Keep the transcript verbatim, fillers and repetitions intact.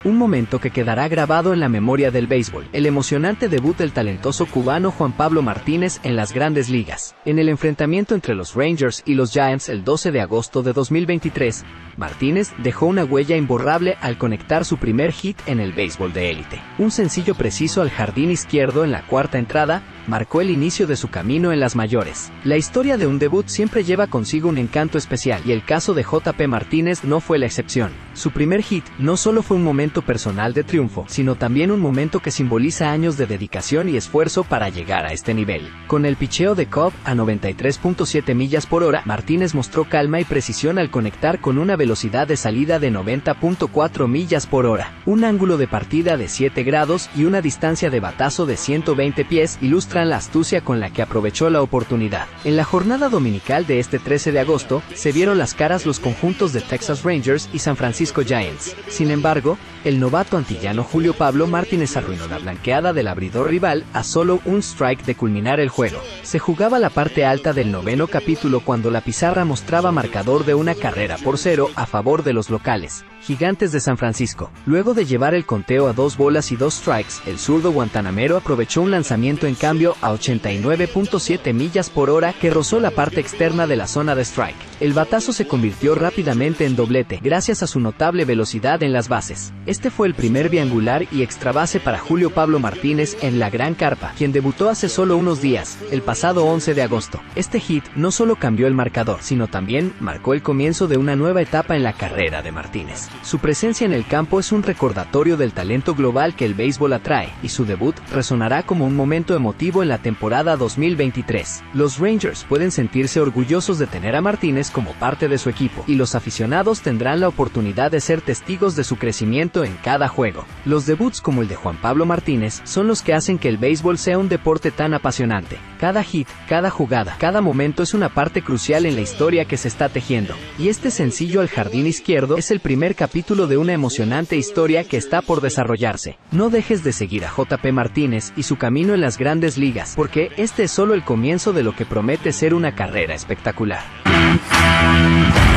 Un momento que quedará grabado en la memoria del béisbol, el emocionante debut del talentoso cubano Juan Pablo Martínez en las Grandes Ligas. En el enfrentamiento entre los Rangers y los Giants el doce de agosto de dos mil veintitrés, Martínez dejó una huella imborrable al conectar su primer hit en el béisbol de élite. Un sencillo preciso al jardín izquierdo en la cuarta entrada marcó el inicio de su camino en las mayores. La historia de un debut siempre lleva consigo un encanto especial y el caso de J P Martínez no fue la excepción. Su primer hit no solo fue un momento personal de triunfo, sino también un momento que simboliza años de dedicación y esfuerzo para llegar a este nivel. Con el picheo de Cobb a noventa y tres punto siete millas por hora, Martínez mostró calma y precisión al conectar con una velocidad de salida de noventa punto cuatro millas por hora, un ángulo de partida de siete grados y una distancia de batazo de ciento veinte pies ilustran la astucia con la que aprovechó la oportunidad. En la jornada dominical de este trece de agosto, se vieron las caras los conjuntos de Texas Rangers y San Francisco Giants. Sin embargo, el novato antillano Julio Pablo Martínez arruinó la blanqueada del abridor rival a solo un strike de culminar el juego. Se jugaba la parte alta del noveno capítulo cuando la pizarra mostraba marcador de una carrera por cero a favor de los locales, Gigantes de San Francisco. Luego de llevar el conteo a dos bolas y dos strikes, el zurdo guantanamero aprovechó un lanzamiento en cambio a ochenta y nueve punto siete millas por hora que rozó la parte externa de la zona de strike. El batazo se convirtió rápidamente en doblete gracias a su notable velocidad en las bases. Este fue el primer biangular y extra base para Julio Pablo Martínez en la Gran Carpa, quien debutó hace solo unos días, el pasado once de agosto. Este hit no solo cambió el marcador, sino también marcó el comienzo de una nueva etapa en la carrera de Martínez. Su presencia en el campo es un recordatorio del talento global que el béisbol atrae, y su debut resonará como un momento emotivo en la temporada dos mil veintitrés. Los Rangers pueden sentirse orgullosos de tener a Martínez como parte de su equipo, y los aficionados tendrán la oportunidad de ser testigos de su crecimiento en cada juego. Los debuts como el de Juan Pablo Martínez son los que hacen que el béisbol sea un deporte tan apasionante. Cada hit, cada jugada, cada momento es una parte crucial en la historia que se está tejiendo. Y este sencillo al jardín izquierdo es el primer capítulo de una emocionante historia que está por desarrollarse. No dejes de seguir a J P Martínez y su camino en las Grandes Ligas, porque este es solo el comienzo de lo que promete ser una carrera espectacular.